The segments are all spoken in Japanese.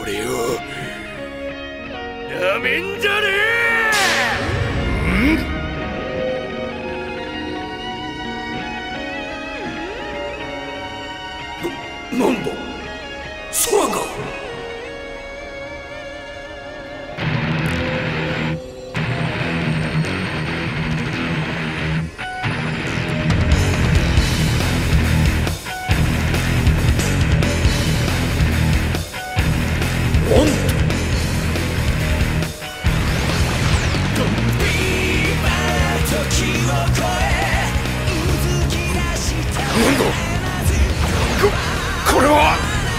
俺をなめんじゃねえ。なんだ空が。これは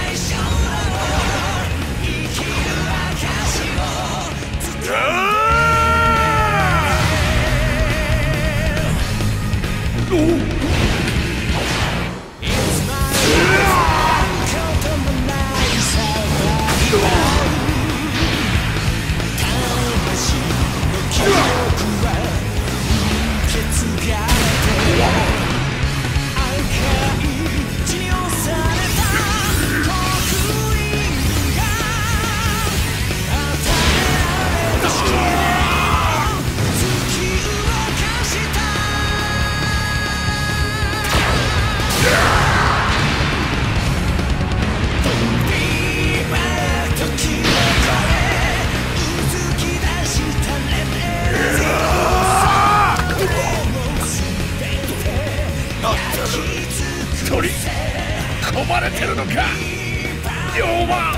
鳥込まれてるのか龍馬。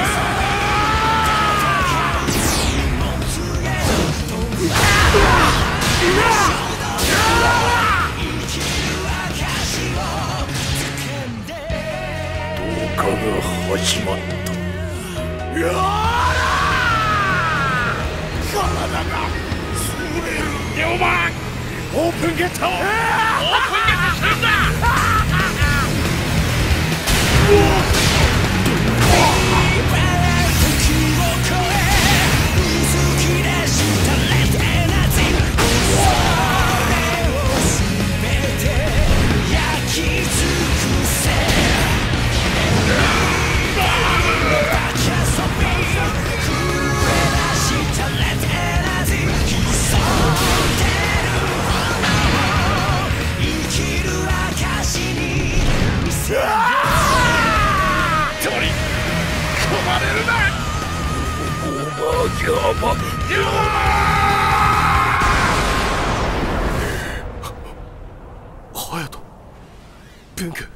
同化が始まった。体が潰れる。龍馬オープンゲット。オープンゲットするんだ。隼人、弁慶。